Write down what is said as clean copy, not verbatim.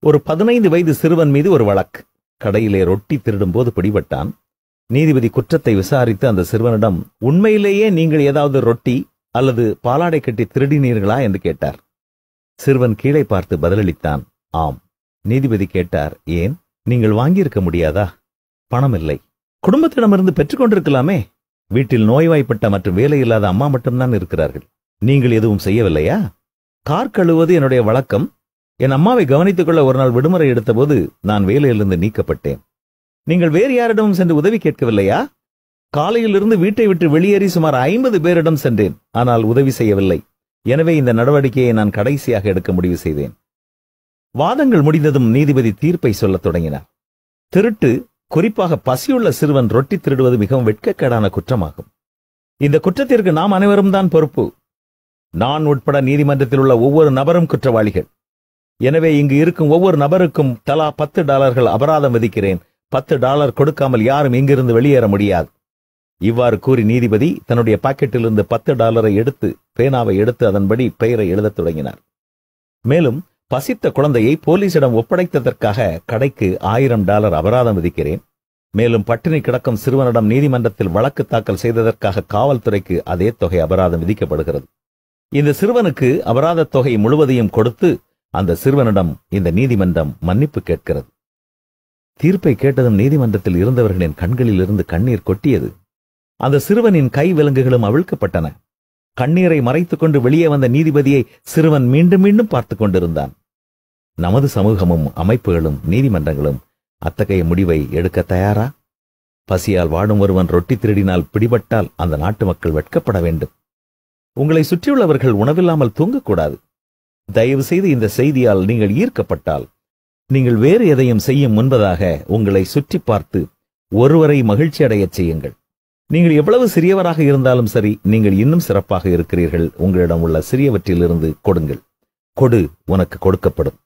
ஒரு 15 வயது சிறுவன் மீது ஒரு வழக்கு. கடையிலே ரொட்டி திருடும் போது பிடிபட்டான். நீதிபதி குற்றத்தை விசாரித்து அந்த சிறுவனிடம், உண்மையிலேயே நீங்கள் ஏதாவது ரொட்டி அல்லது பாலாடை கட்டி திருடினீர்களா என்று கேட்டார். சிறுவன் கீழே பார்த்து பதிலளித்தான், ஆம். நீதிபதி கேட்டார், ஏன்? நீங்கள் வாங்கியிருக்க முடியாதா? பணம் இல்லை. குடும்பத்திடமிருந்து பெற்றுக்கொண்டிருக்கலாமே. வீட்டில் நோய்வாய்ப்பட்ட மற்றும் வேலையில்லாத அம்மா மட்டும்தான் இருக்கிறார்கள். நீங்கள் எதுவும் செய்யவில்லையா? கார் கழுவுவது என்னுடைய வழக்கம். என் அம்மாவை கவனித்துக் கொள்ள ஒரு நாள் விடுமுறை எடுத்தபோது நான் வேலையிலிருந்து நீக்கப்பட்டேன். நீங்கள் வேறு யாரிடமும் சென்று உதவி கேட்கவில்லையா? காலையிலிருந்து வீட்டை விட்டு வெளியேறி சுமார் 50 பேரிடம் சென்றேன், ஆனால் உதவி செய்யவில்லை. எனவே இந்த நடவடிக்கையை நான் கடைசியாக எடுக்க முடிவு செய்தேன். வாதங்கள் முடிந்ததும் நீதிபதி தீர்ப்பை சொல்லத் தொடங்கினார். திருட்டு, குறிப்பாக பசியுள்ள சிறுவன் ரொட்டி திருடுவது மிகவும் வெட்கக்கேடான குற்றமாகும். இந்த குற்றத்திற்கு நாம் அனைவரும் தான் பொறுப்பு. நான் உட்பட நீதிமன்றத்தில் உள்ள ஒவ்வொரு நபரும் குற்றவாளிகள். எனவே இங்கு இருக்கும் ஒவ்வொரு நபருக்கும் தலா $10 அபராதம் விதிக்கிறேன். $10 கொடுக்காமல் யாரும் இங்கிருந்து வெளியேற முடியாது. இவ்வாறு கூறி நீதிபதி தன்னுடைய பாக்கெட்டிலிருந்து $10 எடுத்து பேனாவை எடுத்து அதன்படி பெயரை எழுதத் தொடங்கினார். மேலும் பசித்த குழந்தையை போலீசிடம் ஒப்படைத்ததற்காக கடைக்கு $1000 அபராதம் விதிக்கிறேன். மேலும் பட்டினி கிடக்கும் சிறுவனிடம் நீதிமன்றத்தில் வழக்கு தாக்கல் செய்ததற்காக காவல்துறைக்கு அதே தொகை அபராதம் விதிக்கப்படுகிறது. இந்த சிறுவனுக்கு அபராத தொகை முழுவதையும் கொடுத்து அந்த சிறுவனிடம் இந்த நீதிமன்றம் மன்னிப்பு கேட்கிறது. தீர்ப்பை கேட்டதும் நீதிமன்றத்தில் இருந்தவர்களின் கண்களில் இருந்து கண்ணீர் கொட்டியது. அந்த சிறுவனின் கை விலங்குகளும் அவிழ்க்கப்பட்டன. கண்ணீரை மறைத்துக் கொண்டு வெளியே வந்த நீதிபதியை சிறுவன் மீண்டும் மீண்டும் பார்த்துக் கொண்டிருந்தான். நமது சமூகமும் அமைப்புகளும் நீதிமன்றங்களும் அத்தகைய முடிவை எடுக்க தயாரா? பசியால் வாடும் ஒருவன் ரொட்டி திருடினால் பிடிபட்டால் அந்த நாட்டு மக்கள் வெட்கப்பட வேண்டும். உங்களை சுற்றியுள்ளவர்கள் உணவில்லாமல் தூங்கக்கூடாது. தயவு செய்து இந்த செய்தியால் நீங்கள் ஈர்க்கப்பட்டால் நீங்கள் வேறு எதையும் செய்யும் முன்பதாக உங்களை சுற்றி பார்த்து ஒருவரை மகிழ்ச்சி அடையச் செய்யுங்கள். நீங்கள் எவ்வளவு சிறியவராக இருந்தாலும் சரி, நீங்கள் இன்னும் சிறப்பாக இருக்கிறீர்கள். உங்களிடம் உள்ள சிறியவற்றிலிருந்து கொடுங்கள். கொடு, உனக்கு கொடுக்கப்படும்.